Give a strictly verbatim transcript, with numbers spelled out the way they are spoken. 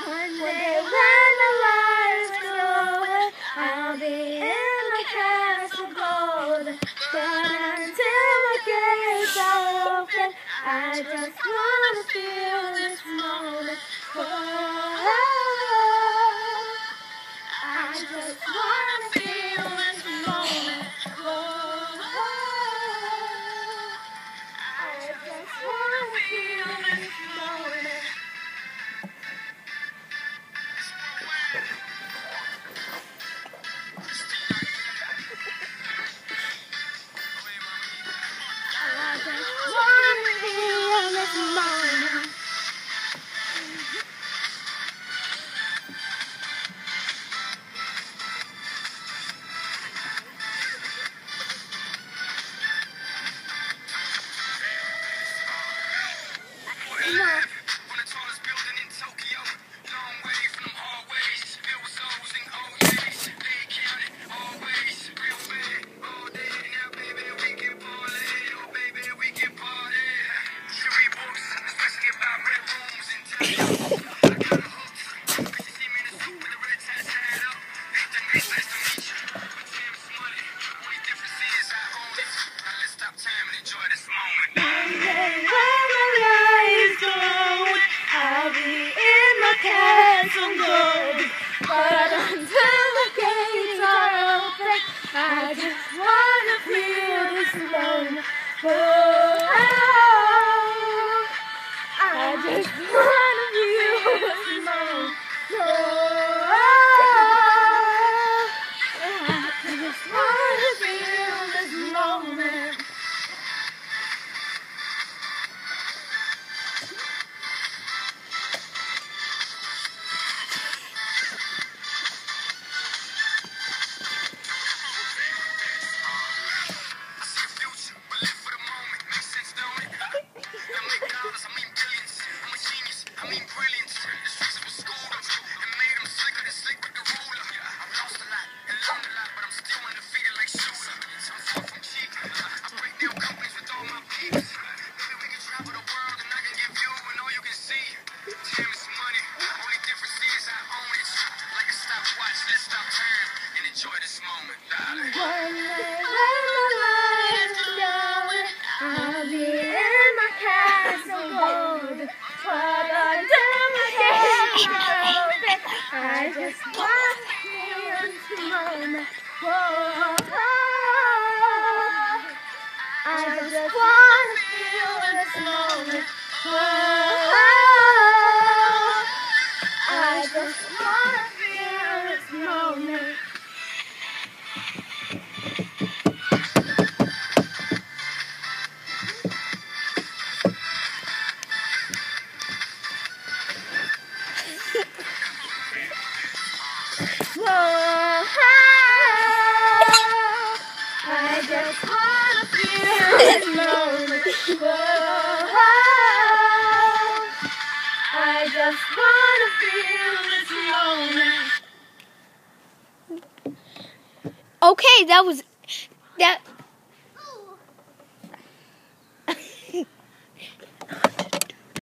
One day when the light is glowing, I'll be in my castle gold. But until my gates are open, I just wanna feel this moment. Oh, I just wanna feel this moment. Oh, I just wanna feel this moment. I just wanna feel this moment. Castle gold, but until the gates are open, I just wanna feel this moment. Oh, I just wanna feel this moment. Oh, I just wanna feel this moment. I just want to feel this moment. Whoa, I just want to feel this moment. Whoa, I just want to feel this moment. Whoa, I just wanna feel this moment. Whoa, I just wanna feel this moment. Okay, that was that.